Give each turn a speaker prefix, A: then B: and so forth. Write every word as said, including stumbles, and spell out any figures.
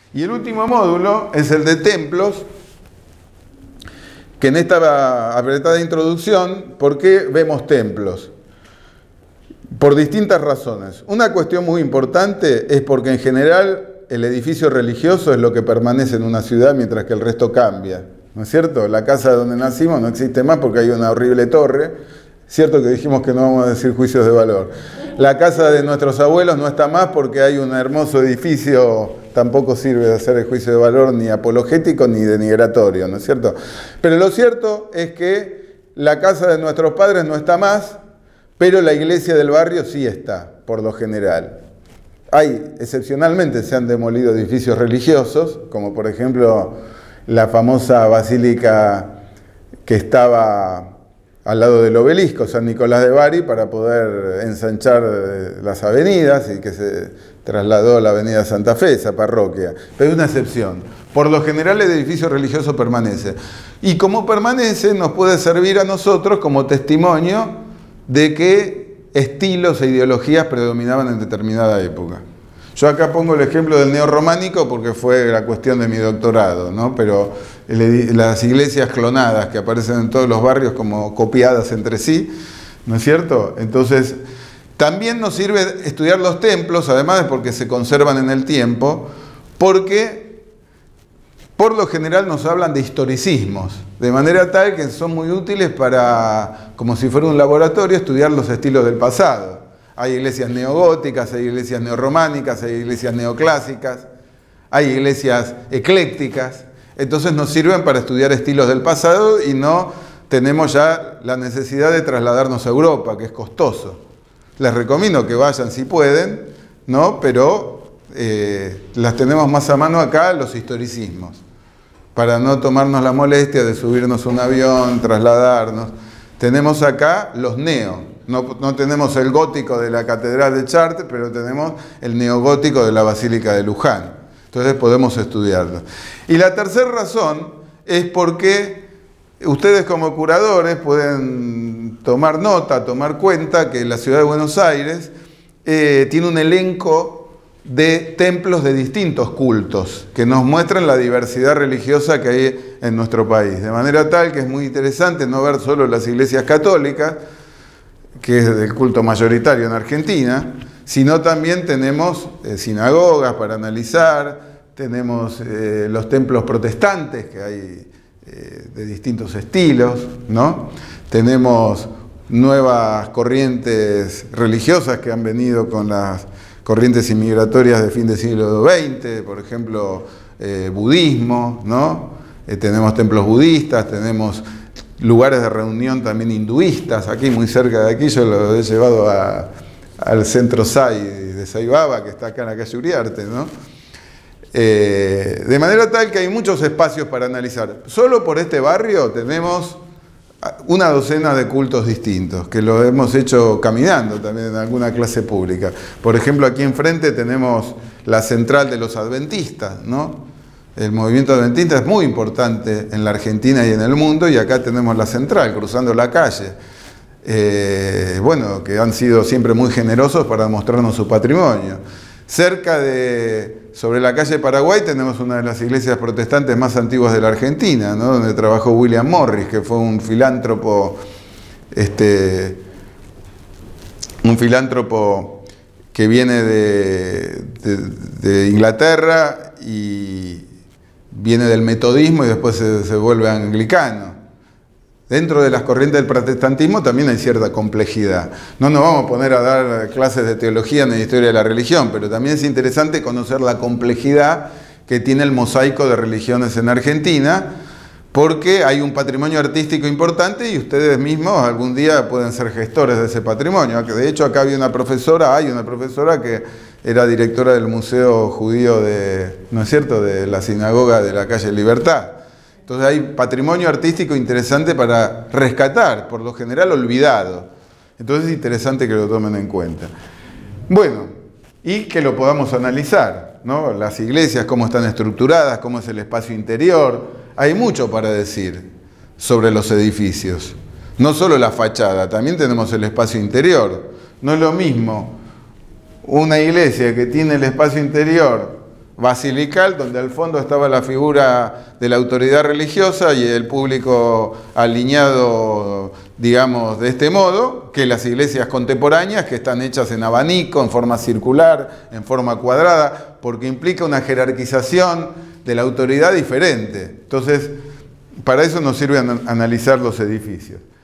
A: Y el último módulo es el de templos, que en esta apretada introducción, ¿por qué vemos templos? Por distintas razones. Una cuestión muy importante es porque en general el edificio religioso es lo que permanece en una ciudad mientras que el resto cambia, ¿no es cierto? La casa donde nacimos no existe más porque hay una horrible torre. Cierto que dijimos que no vamos a decir juicios de valor. La casa de nuestros abuelos no está más porque hay un hermoso edificio, tampoco sirve de hacer el juicio de valor ni apologético ni denigratorio, ¿no es cierto? Pero lo cierto es que la casa de nuestros padres no está más, pero la iglesia del barrio sí está, por lo general. Hay, excepcionalmente se han demolido edificios religiosos, como por ejemplo la famosa basílica que estaba al lado del obelisco, San Nicolás de Bari, para poder ensanchar las avenidas, y que se trasladó a la avenida Santa Fe, esa parroquia. Pero hay una excepción. Por lo general el edificio religioso permanece. Y como permanece, nos puede servir a nosotros como testimonio de qué estilos e ideologías predominaban en determinada época. Yo acá pongo el ejemplo del neorrománico porque fue la cuestión de mi doctorado, ¿no? Pero el, las iglesias clonadas que aparecen en todos los barrios como copiadas entre sí, ¿no es cierto? Entonces, también nos sirve estudiar los templos, además de porque se conservan en el tiempo, porque por lo general nos hablan de historicismos, de manera tal que son muy útiles para, como si fuera un laboratorio, estudiar los estilos del pasado. Hay iglesias neogóticas, hay iglesias neorrománicas, hay iglesias neoclásicas, hay iglesias eclécticas. Entonces nos sirven para estudiar estilos del pasado y no tenemos ya la necesidad de trasladarnos a Europa, que es costoso. Les recomiendo que vayan si pueden, ¿no? Pero eh, las tenemos más a mano acá, los historicismos, para no tomarnos la molestia de subirnos a un avión, trasladarnos. Tenemos acá los neo. No, no tenemos el gótico de la Catedral de Chartres, pero tenemos el neogótico de la Basílica de Luján. Entonces podemos estudiarlo. Y la tercera razón es porque ustedes como curadores pueden tomar nota, tomar cuenta que la ciudad de Buenos Aires eh, tiene un elenco de templos de distintos cultos que nos muestran la diversidad religiosa que hay en nuestro país. De manera tal que es muy interesante no ver solo las iglesias católicas, que es el culto mayoritario en Argentina, sino también tenemos eh, sinagogas para analizar, tenemos eh, los templos protestantes, que hay eh, de distintos estilos, ¿no? Tenemos nuevas corrientes religiosas que han venido con las corrientes inmigratorias de fin del siglo veinte, por ejemplo, eh, budismo, ¿no? Eh, tenemos templos budistas, tenemos lugares de reunión también hinduistas, aquí muy cerca de aquí, yo lo he llevado a, al centro Sai de Saibaba, que está acá en la calle Uriarte, ¿no? Eh, de manera tal que hay muchos espacios para analizar. Solo por este barrio tenemos una docena de cultos distintos, que lo hemos hecho caminando también en alguna clase pública. Por ejemplo, aquí enfrente tenemos la central de los adventistas, ¿no? El movimiento adventista es muy importante en la Argentina y en el mundo, y acá tenemos la central, cruzando la calle. Eh, bueno, que han sido siempre muy generosos para mostrarnos su patrimonio. Cerca de, sobre la calle Paraguay, tenemos una de las iglesias protestantes más antiguas de la Argentina, ¿no? Donde trabajó William Morris, que fue un filántropo, este, un filántropo que viene de, de, de Inglaterra y viene del metodismo y después se, se vuelve anglicano. Dentro de las corrientes del protestantismo también hay cierta complejidad. No nos vamos a poner a dar clases de teología ni de historia de la religión, pero también es interesante conocer la complejidad que tiene el mosaico de religiones en Argentina, porque hay un patrimonio artístico importante y ustedes mismos algún día pueden ser gestores de ese patrimonio. De hecho, acá había una profesora, hay una profesora que era directora del Museo Judío de, ¿no es cierto?, de la sinagoga de la calle Libertad. Entonces hay patrimonio artístico interesante para rescatar, por lo general olvidado. Entonces es interesante que lo tomen en cuenta. Bueno, y que lo podamos analizar, ¿no? Las iglesias, cómo están estructuradas, cómo es el espacio interior. Hay mucho para decir sobre los edificios. No solo la fachada, también tenemos el espacio interior. No es lo mismo una iglesia que tiene el espacio interior basilical, donde al fondo estaba la figura de la autoridad religiosa y el público alineado, digamos, de este modo, que las iglesias contemporáneas, que están hechas en abanico, en forma circular, en forma cuadrada, porque implica una jerarquización de la autoridad diferente. Entonces, para eso nos sirve analizar los edificios.